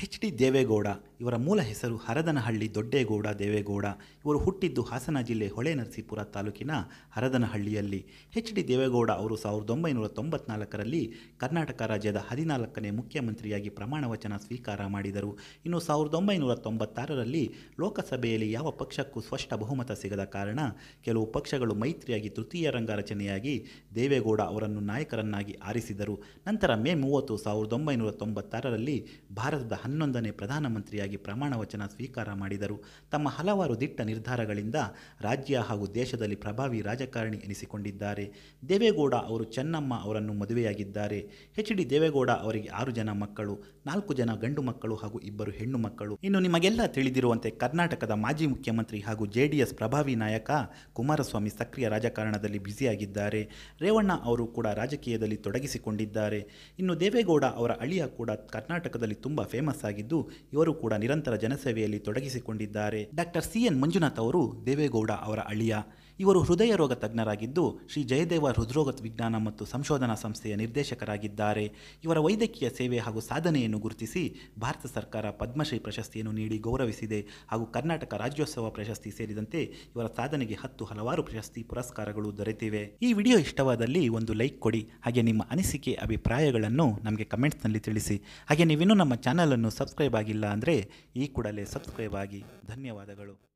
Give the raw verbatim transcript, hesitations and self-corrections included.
H D Deve Gowda ಇವರ ಮೂಲ ಹೆಸರು ಹರದನಹಳ್ಳಿ ದೊಡ್ಡೇಗೌಡ ದೇವೇಗೌಡ. ಇವರು ಹುಟ್ಟಿದ್ದು ಹಾಸನ ಜಿಲ್ಲೆ ಹೊಳೆನರಸೀಪುರ ತಾಲೂಕಿನ ಹರದನಹಳ್ಳಿಯಲ್ಲಿ. ಎಚ್ ಡಿ ದೇವೇಗೌಡ ಅವರು ಸಾವಿರದ ಒಂಬೈನೂರ ತೊಂಬತ್ನಾಲ್ಕರಲ್ಲಿ ಕರ್ನಾಟಕ ರಾಜ್ಯದ ಹದಿನಾಲ್ಕನೇ ಮುಖ್ಯಮಂತ್ರಿಯಾಗಿ ಪ್ರಮಾಣ ವಚನ ಸ್ವೀಕಾರ ಮಾಡಿದರು. ಇನ್ನು ಸಾವಿರದ ಒಂಬೈನೂರ ತೊಂಬತ್ತಾರರಲ್ಲಿ ಲೋಕಸಭೆಯಲ್ಲಿ ಯಾವ ಪಕ್ಷಕ್ಕೂ ಸ್ಪಷ್ಟ ಬಹುಮತ ಸಿಗದ ಕಾರಣ ಕೆಲವು ಪಕ್ಷಗಳು ಮೈತ್ರಿಯಾಗಿ ತೃತೀಯ ರಂಗ ರಚನೆಯಾಗಿ ದೇವೇಗೌಡ ಅವರನ್ನು ನಾಯಕರನ್ನಾಗಿ ಆರಿಸಿದರು. ನಂತರ ಮೇ ಮೂವತ್ತು ಸಾವಿರದ ಒಂಬೈನೂರ ತೊಂಬತ್ತಾರರಲ್ಲಿ ಭಾರತದ ಹನ್ನೊಂದನೇ ಪ್ರಧಾನಮಂತ್ರಿಯಾಗಿ ಪ್ರಮಾಣ ವಚನ ಸ್ವೀಕಾರ ಮಾಡಿದರು. ತಮ್ಮ ಹಲವಾರು ದಿಟ್ಟ ನಿರ್ಧಾರಗಳಿಂದ ರಾಜ್ಯ ಹಾಗೂ ದೇಶದಲ್ಲಿ ಪ್ರಭಾವಿ ರಾಜಕಾರಣಿ ಎನಿಸಿಕೊಂಡಿದ್ದಾರೆ. ದೇವೇಗೌಡ ಅವರು ಚೆನ್ನಮ್ಮ ಅವರನ್ನು ಮದುವೆಯಾಗಿದ್ದಾರೆ. ಎಚ್ ಡಿ ದೇವೇಗೌಡ ಅವರಿಗೆ ಆರು ಜನ ಮಕ್ಕಳು, ನಾಲ್ಕು ಜನ ಗಂಡು ಮಕ್ಕಳು ಹಾಗೂ ಇಬ್ಬರು ಹೆಣ್ಣು ಮಕ್ಕಳು. ಇನ್ನು ನಿಮಗೆಲ್ಲ ತಿಳಿದಿರುವಂತೆ ಕರ್ನಾಟಕದ ಮಾಜಿ ಮುಖ್ಯಮಂತ್ರಿ ಹಾಗೂ ಜೆ ಡಿ ಎಸ್ ಪ್ರಭಾವಿ ನಾಯಕ ಕುಮಾರಸ್ವಾಮಿ ಸಕ್ರಿಯ ರಾಜಕಾರಣದಲ್ಲಿ ಬ್ಯುಸಿಯಾಗಿದ್ದಾರೆ. ರೇವಣ್ಣ ಅವರು ಕೂಡ ರಾಜಕೀಯದಲ್ಲಿ ತೊಡಗಿಸಿಕೊಂಡಿದ್ದಾರೆ. ಇನ್ನು ದೇವೇಗೌಡ ಅವರ ಅಳಿಯ ಕೂಡ ಕರ್ನಾಟಕದಲ್ಲಿ ತುಂಬ ಫೇಮಸ್ ಆಗಿದ್ದು ಇವರು ಕೂಡ ನಿರಂತರ ಜನಸೇವೆಯಲ್ಲಿ ತೊಡಗಿಸಿಕೊಂಡಿದ್ದಾರೆ. ಡಾಕ್ಟರ್ ಸಿ ಎನ್ ಮಂಜುನಾಥ್ ಅವರು ದೇವೇಗೌಡ ಅವರ ಅಳಿಯ. ಇವರು ಹೃದಯ ರೋಗ ತಜ್ಞರಾಗಿದ್ದು ಶ್ರೀ ಜಯದೇವ ಹೃದ್ರೋಗ ವಿಜ್ಞಾನ ಮತ್ತು ಸಂಶೋಧನಾ ಸಂಸ್ಥೆಯ ನಿರ್ದೇಶಕರಾಗಿದ್ದಾರೆ. ಇವರ ವೈದ್ಯಕೀಯ ಸೇವೆ ಹಾಗೂ ಸಾಧನೆಯನ್ನು ಗುರುತಿಸಿ ಭಾರತ ಸರ್ಕಾರ ಪದ್ಮಶ್ರೀ ಪ್ರಶಸ್ತಿಯನ್ನು ನೀಡಿ ಗೌರವಿಸಿದೆ ಹಾಗೂ ಕರ್ನಾಟಕ ರಾಜ್ಯೋತ್ಸವ ಪ್ರಶಸ್ತಿ ಸೇರಿದಂತೆ ಇವರ ಸಾಧನೆಗೆ ಹತ್ತು ಹಲವಾರು ಪ್ರಶಸ್ತಿ ಪುರಸ್ಕಾರಗಳು ದೊರೆತಿವೆ. ಈ ವಿಡಿಯೋ ಇಷ್ಟವಾದಲ್ಲಿ ಒಂದು ಲೈಕ್ ಕೊಡಿ. ಹಾಗೆ ನಿಮ್ಮ ಅನಿಸಿಕೆ ಅಭಿಪ್ರಾಯಗಳನ್ನು ನಮಗೆ ಕಮೆಂಟ್ಸ್ನಲ್ಲಿ ತಿಳಿಸಿ. ಹಾಗೆ ನೀವಿನ್ನೂ ನಮ್ಮ ಚಾನಲನ್ನು ಸಬ್ಸ್ಕ್ರೈಬ್ ಆಗಿಲ್ಲ ಅಂದರೆ ಈ ಕೂಡಲೇ ಸಬ್ಸ್ಕ್ರೈಬ್ ಆಗಿ. ಧನ್ಯವಾದಗಳು.